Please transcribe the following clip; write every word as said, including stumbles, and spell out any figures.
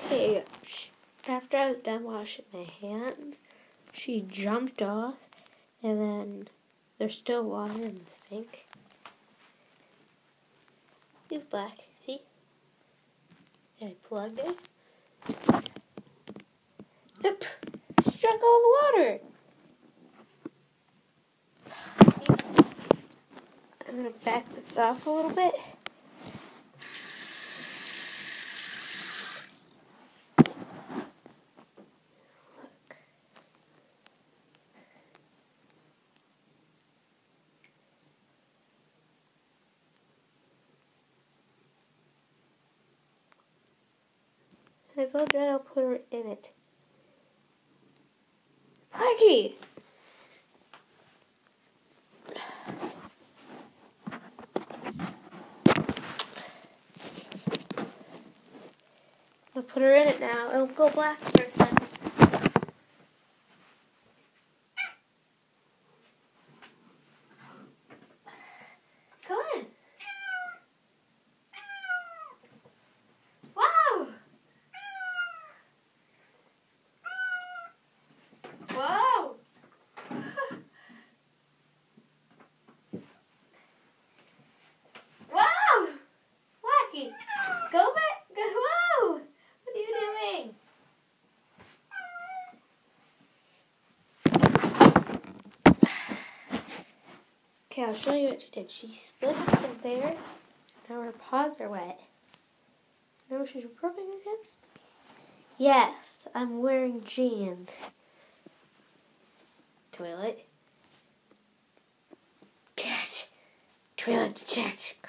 Okay, after I was done washing my hands, she jumped off, and then there's still water in the sink. It's black, see? And I plugged it. Yep, struck all the water. See? I'm gonna back this off a little bit. I told you I'll put her in it. Blackie! I'll put her in it now. It'll go black for a second. Come on. Wow! Whoa! Wow! Blackie! Go back! Go! Whoa! What are you doing? Okay, I'll show you what she did. She slid from there. Now her paws are wet. Now she's rubbing against me. Yes, I'm wearing jeans. Toilet. Cat. Toilet cat.